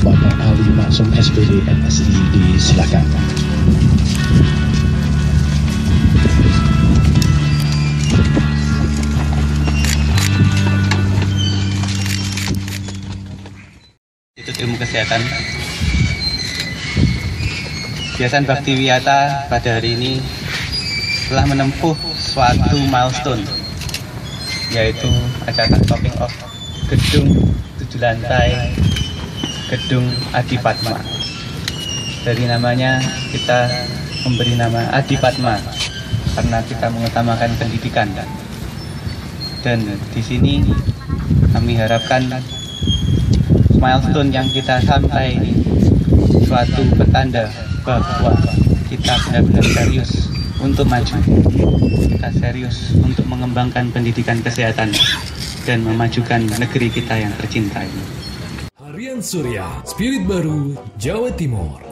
Bapak Ali Maksum SPD MSI, disilakan. Institut Ilmu Kesehatan Yayasan Bakti Wiyata pada hari ini telah menempuh suatu milestone, yaitu acak topping off gedung 7 lantai gedung Adi Padma. Dari namanya kita memberi nama Adi Padma karena kita mengutamakan pendidikan, dan di sini kami harapkan milestone yang kita sampai ini suatu petanda bahwa kita benar-benar serius untuk maju, kita serius untuk mengembangkan pendidikan kesehatan dan memajukan negeri kita yang tercinta ini. Harian Surya, Spirit Baru, Jawa Timur.